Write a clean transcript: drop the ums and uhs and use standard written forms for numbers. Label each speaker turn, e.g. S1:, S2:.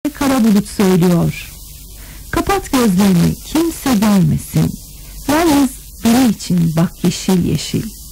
S1: Kara bulut söylüyor. Kapat gözlerini, kimse görmesin. Yalnız biri için bak yeşil yeşil.